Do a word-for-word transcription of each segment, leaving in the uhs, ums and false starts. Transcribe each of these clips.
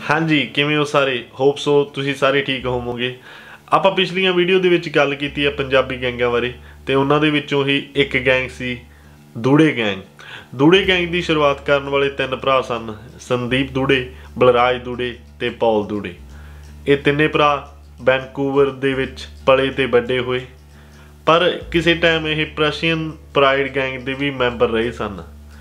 हाँ जी, किवें हो सारे? होप सो तुसीं सारे ठीक होवोगे। आपां पिछलियां वीडियो दे विच गल कीती है पंजाबी गैंगां बारे ते उन्हां दे विचों ही एक गैंग सी दूड़े गैंग। दूड़े गैंग की शुरुआत करन वाले तीन भरा सन, संदीप दूड़े, बलराज दूड़े ते पॉल दूड़े। ये तिन्ने भरा वैनकूवर दे विच पले ते वड्डे होए, पर किसी टाइम ये प्रशियन प्राइड गैंग दे भी मैंबर रहे सन।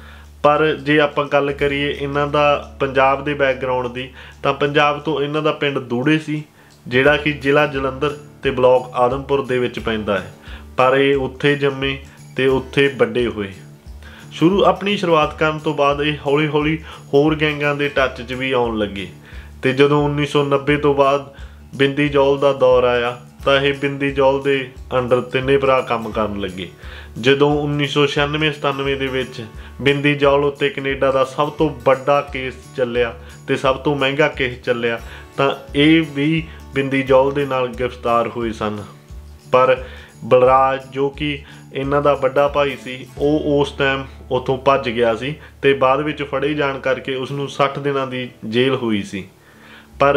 पर जे आपां गल करिए इन्हां दा पंजाब दे बैकग्राउंड दी, तां पंजाब तो इन्हां दा पिंड दूड़े सी, जिहड़ा कि जिला जलंधर ते ब्लॉक आदमपुर दे विच पैंदा है। पर ये उत्थे जम्मे ते उत्थे वड्डे होए। शुरू अपनी शुरुआत करन तो बाद ये हौली हौली होर गैंगां दे टच च भी आउण लगे ते जदों उन्नीस सौ नब्बे तो बाद बिंदी जौल दा दौर आया तां ये बिंदी जौल दे अंडर तिन्ने भरा काम करन लगे। जदों उन्नीस सौ छियानवे सतानवे दे विच बिंदी जौल उत्ते कनेडा दा सब तो बड़ा केस चलिया ते सब तो महंगा केस चलिया, तां ये भी बिंदी जौल दे नाल गिरफ्तार हुए सन। पर बलराज जो कि इन्हां दा बड़ा भाई सी, वो उस टाइम उत्थों भज गया सी ते बाद विच फड़े जाण करके उसनूं सठ दिनां दी जेल हुई सी। पर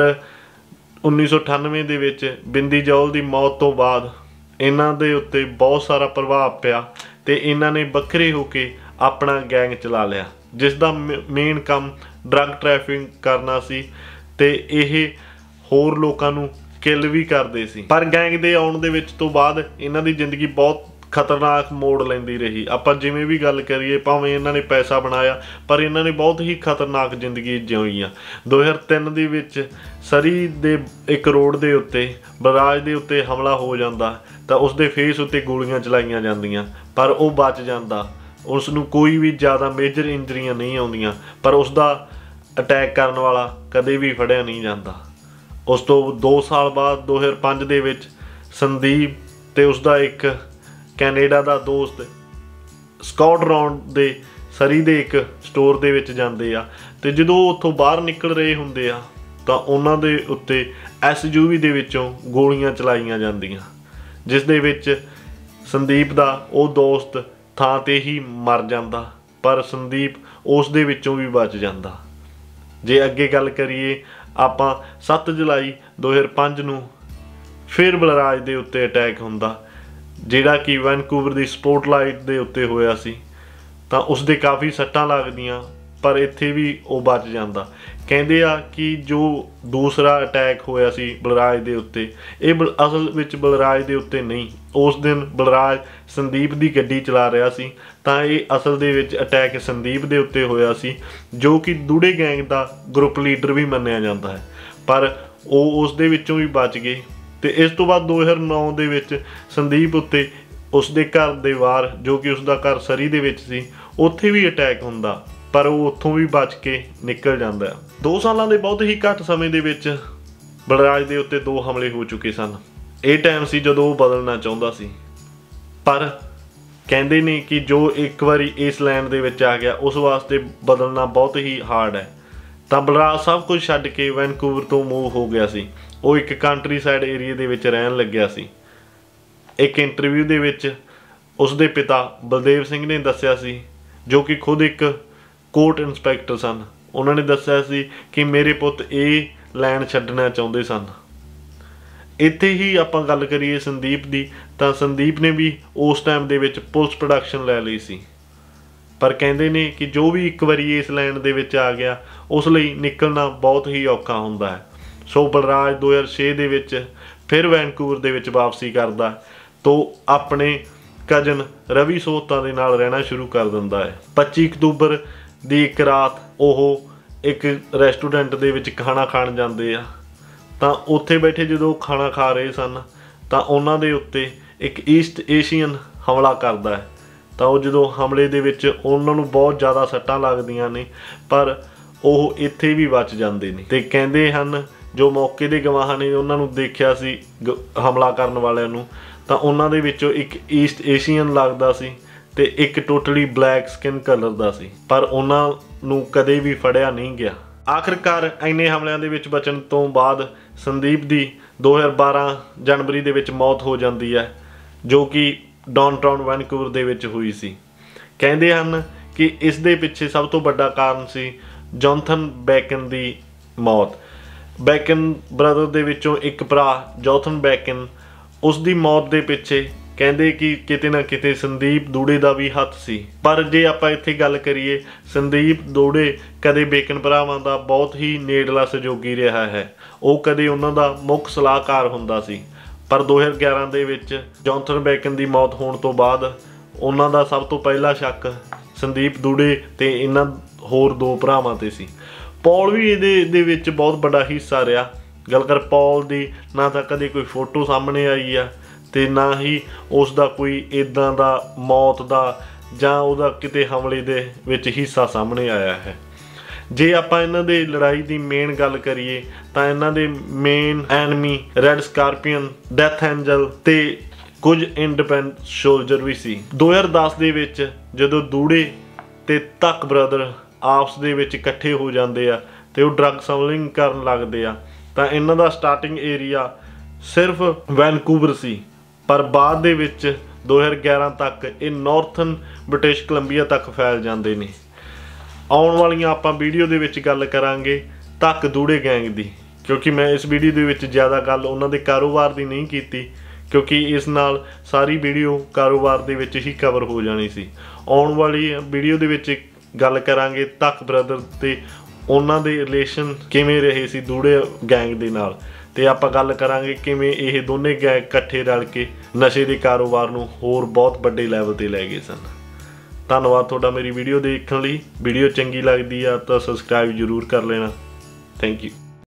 उन्नीस सौ अठानवे दे विच बिंदी जौल की मौत तो बाद इन्हां दे उत्ते बहुत सारा प्रभाव पिया ते इन्हां ने बखरे होके अपना गैंग चला लिया, जिसका मेन काम ड्रग ट्रैफिकिंग करना सी ते इह होर लोकां नूं किल भी करदे सी। पर गैंग दे आउण दे विच तो बाद इन्हां दी जिंदगी बहुत खतरनाक मोड़ लैंदी रही। आपां जिवें भी गल करिए, भावें इन्हां ने पैसा बनाया पर इन्हां ने बहुत ही खतरनाक जिंदगी जिउई आ। दो हज़ार तीन दे विच सरी दे एक रोड दे उत्ते बलराज दे उत्ते हमला हो जांदा तां उसदे फेस उत्ते गोलियां चलाईयां जांदियां, पर वो बच जांदा, उसनूं कोई भी ज़्यादा मेजर इंजरियां नहीं आउंदियां, पर उसदा अटैक करन वाला कदे भी फड़िया नहीं जांदा। उस तो दो साल बाद दो हज़ार पांच दे विच संदीप ते उसदा एक कैनेडा दा दोस्त स्कॉट राउंड दे सरी दे एक स्टोर दे विच जांदे आ ते जदों उत्थों बाहर निकल रहे हुंदे आ तां उन्हां दे उत्ते एस यू वी दे विचों गोलियां चलाईयां जांदियां, जिस दे विच संदीप दा वो दोस्त थां ते ही मर जांदा, पर संदीप उस दे विचों भी बच जांदा। जे अगे गल करिए आपां सत्त जुलाई दो हज़ार पांच नूं फिर बलराज दे उत्ते अटैक हुंदा, जिहड़ा कि वैनकूवर दी स्पॉटलाइट दे उत्ते होया सी, तां उसदे काफ़ी सट्टां लगदियां, पर इत्थे भी वो बच जांदा। कहंदे आ कि जो दूसरा अटैक होया सी बलराज दे उत्ते, ये बल असल विच बलराज दे उत्ते नहीं, उस दिन बलराज संदीप दी गड्डी चला रहा सी, तां ये असल दे विच अटैक संदीप दे उत्ते होया सी, जो कि दूड़े गैंग दा ग्रुप लीडर भी मन्निया जांदा है, पर वो उस दे विचों भी बच गए। ते इस तो बाद दो हज़ार नौ दे विच संदीप उत्ते उसदे घर दे बाहर, जो कि उसदा घर सरी दे विच सी, उत्थे भी अटैक हुंदा, पर वो उत्थों भी बच के निकल जांदा। दो सालां दे बहुत ही घੱਟ समय दे विच बलराज दे उत्ते दो हमले हो चुके सन। ये टाइम सी जदों वो बदलना चाहुंदा सी, पर कहंदे ने कि जो एक वारी इस लैंड दे विच आ गया उस वास्ते बदलना बहुत ही हार्ड है। तां बलराज सब कुछ छड्ड के वैनकूवर तो मूव हो गया सी, वो एक कंट्री साइड एरिए दे विच रहन लग्या सी। एक इंटरव्यू दे विच उसदे पिता बलदेव सिंह ने दस्सिया सी, जो कि खुद एक कोर्ट इंस्पैक्टर सन, उन्होंने दस्सिया सी कि मेरे पुत ये लैंड छड्डना चाहुंदे सन। इत्थे ही आपां गल करिए संदीप दी, तां संदीप ने भी उस टाइम दे विच पुलिस प्रोडक्शन लै लई सी, पर कहंदे ने कि जो भी एक वारी इस लैंड दे विच आ गया उस लई निकलना बहुत ही औखा हुंदा है। सो बलराज दो हज़ार छे दे विच फिर वैनकूवर दे विच वापसी करदा तो अपने कजन रवि सोहता दे नाल रहना शुरू कर दिंदा है। पच्ची अक्तूबर दी एक रात ओह एक रेस्टोरेंट दे विच खाना खाण जांदे आ, तां उत्थे बैठे जदों खाना खा रहे सन तां उन्हां दे उत्ते एक ईस्ट एशियन हमला करदा है। तां वो जदों हमले दे विच उन्हां नूं बहुत ज़्यादा सट्टां लगदियां ने, पर ਉਹ ਇੱਥੇ भी बच जाते हैं। तो कहते हैं जो मौके के गवाह ने उन्होंने देखा सी हमला करने वालिਆਂ ਨੂੰ, ਤਾਂ ਉਹਨਾਂ ਦੇ ਵਿੱਚੋਂ ਇੱਕ ईस्ट एशियन लगता सी ਤੇ ਇੱਕ टोटली ब्लैक स्किन कलर ਦਾ ਸੀ, पर ਉਹਨਾਂ ਨੂੰ ਕਦੇ ਵੀ ਫੜਿਆ नहीं गया। आखिरकार ਇੰਨੇ ਹਮਲਿਆਂ ਦੇ ਵਿੱਚ ਬਚਣ ਤੋਂ ਬਾਅਦ ਸੰਦੀਪ ਦੀ दो हज़ार बारह जनवरी ਦੇ ਵਿੱਚ मौत हो जाती है, जो कि डाउनटाउन वैनकूवर ਦੇ ਵਿੱਚ हुई सी। ਕਹਿੰਦੇ ਹਨ कि इस दे पिछे सब तो बड़ा कारण सी जोनथन बैकन की मौत। ਬੈਕਨ ਬ੍ਰਦਰ ਦੇ ਵਿੱਚੋਂ ਇੱਕ ਭਰਾ ਜੋਥਨ ਬੈਕਨ, ਉਸ ਦੀ ਮੌਤ ਦੇ ਪਿੱਛੇ ਕਹਿੰਦੇ ਕਿ ਕਿਤੇ ਨਾ ਕਿਤੇ ਸੰਦੀਪ ਦੂੜੇ ਦਾ ਵੀ ਹੱਥ ਸੀ। ਪਰ ਜੇ ਆਪਾਂ ਇੱਥੇ ਗੱਲ ਕਰੀਏ, ਸੰਦੀਪ ਦੂੜੇ ਕਦੇ ਬੇਕਨ ਭਰਾਵਾਂ ਦਾ ਬਹੁਤ ਹੀ ਨੇੜਲਾ ਸਹਿਯੋਗੀ ਰਿਹਾ ਹੈ। ਉਹ ਕਦੇ ਉਹਨਾਂ ਦਾ ਮੁੱਖ ਸਲਾਹਕਾਰ ਹੁੰਦਾ ਸੀ। ਪਰ ਦੋ ਹਜ਼ਾਰ ਗਿਆਰਾਂ ਦੇ ਵਿੱਚ ਜੌਨਥਨ ਬੈਕਨ ਦੀ ਮੌਤ ਹੋਣ ਤੋਂ ਬਾਅਦ ਉਹਨਾਂ ਦਾ ਸਭ ਤੋਂ ਪਹਿਲਾ ਸ਼ੱਕ ਸੰਦੀਪ ਦੂੜੇ ਤੇ ਇਹਨਾਂ ਹੋਰ ਦੋ ਭਰਾਵਾਂ ਤੇ ਸੀ। ਪੌਲ ਵੀ ਇਹਦੇ ਦੇ ਵਿੱਚ ਬਹੁਤ ਵੱਡਾ ਹਿੱਸਾ ਰਿਹਾ। ਗੱਲ ਕਰ ਪੌਲ ਦੀ ਨਾ ਤਾਂ ਕਦੇ ਕੋਈ ਫੋਟੋ ਸਾਹਮਣੇ ਆਈ ਆ ਤੇ ਨਾ ਹੀ ਉਸ ਦਾ ਕੋਈ ਇੱਦਾਂ ਦਾ ਮੌਤ ਦਾ ਜਾਂ ਉਹਦਾ ਕਿਤੇ ਹਮਲੇ ਦੇ ਵਿੱਚ ਹਿੱਸਾ ਸਾਹਮਣੇ ਆਇਆ ਹੈ। ਜੇ ਆਪਾਂ ਇਹਨਾਂ ਦੇ ਲੜਾਈ ਦੀ ਮੇਨ ਗੱਲ ਕਰੀਏ ਤਾਂ ਇਹਨਾਂ ਦੇ main enemy red scorpion, death angel ਤੇ ਕੁਝ ਇੰਡੀਪੈਂਡੈਂਟ ਸੋਲਜਰ ਵੀ ਸੀ। ਦੋ ਹਜ਼ਾਰ ਦਸ ਦੇ ਵਿੱਚ ਜਦੋਂ ਦੂੜੇ ਤੇ ਤੱਕ ਬ੍ਰਦਰ ਆਪਸ ਦੇ ਵਿੱਚ ਇਕੱਠੇ ਹੋ ਜਾਂਦੇ ਆ ਤੇ ਉਹ ਡਰੱਗ ਸਮਗਲਿੰਗ ਕਰਨ ਲੱਗਦੇ ਆ ਤਾਂ ਇਹਨਾਂ ਦਾ ਸਟਾਰਟਿੰਗ ਏਰੀਆ ਸਿਰਫ ਵੈਨਕੂਵਰ ਸੀ। ਪਰ ਬਾਅਦ ਦੇ ਵਿੱਚ ਦੋ ਹਜ਼ਾਰ ਗਿਆਰਾਂ ਤੱਕ ਇਹ ਨਾਰਥਨ ਬ੍ਰਿਟਿਸ਼ ਕੋਲੰਬੀਆ ਤੱਕ ਫੈਲ ਜਾਂਦੇ ਨੇ। ਆਉਣ ਵਾਲੀਆਂ ਆਪਾਂ ਵੀਡੀਓ ਦੇ ਵਿੱਚ ਗੱਲ ਕਰਾਂਗੇ ਤੱਕ ਦੂੜੇ ਗੈਂਗ ਦੀ, ਕਿਉਂਕਿ ਮੈਂ ਇਸ ਵੀਡੀਓ ਦੇ ਵਿੱਚ ਜ਼ਿਆਦਾ ਗੱਲ ਉਹਨਾਂ ਦੇ ਕਾਰੋਬਾਰ ਦੀ ਨਹੀਂ ਕੀਤੀ, ਕਿਉਂਕਿ ਇਸ ਨਾਲ ਸਾਰੀ ਵੀਡੀਓ ਕਾਰੋਬਾਰ ਦੇ ਵਿੱਚ ਹੀ ਕਵਰ ਹੋ ਜਾਣੀ ਸੀ। ਆਉਣ ਵਾਲੀ ਵੀਡੀਓ ਦੇ ਵਿੱਚ ਗੱਲ ਕਰਾਂਗੇ ਤੱਕ ਬ੍ਰਦਰ ਤੇ ਉਹਨਾਂ ਦੇ ਰਿਲੇਸ਼ਨ ਕਿਵੇਂ ਰਹੇ ਸੀ ਦੂੜੇ ਗੈਂਗ ਦੇ ਨਾਲ, ਤੇ ਆਪਾਂ ਗੱਲ ਕਰਾਂਗੇ ਕਿਵੇਂ ਇਹ ਦੋਨੇ ਗੈਂਗ ਇਕੱਠੇ ਰਲ ਕੇ ਨਸ਼ੇ ਦੇ ਕਾਰੋਬਾਰ ਨੂੰ ਹੋਰ ਬਹੁਤ ਵੱਡੇ ਲੈਵਲ ਤੇ ਲੈ ਗਏ ਸਨ। ਧੰਨਵਾਦ ਤੁਹਾਡਾ ਮੇਰੀ ਵੀਡੀਓ ਦੇਖਣ ਲਈ। ਵੀਡੀਓ ਚੰਗੀ ਲੱਗਦੀ ਆ ਤਾਂ ਸਬਸਕ੍ਰਾਈਬ ਜ਼ਰੂਰ ਕਰ ਲੈਣਾ। Thank you.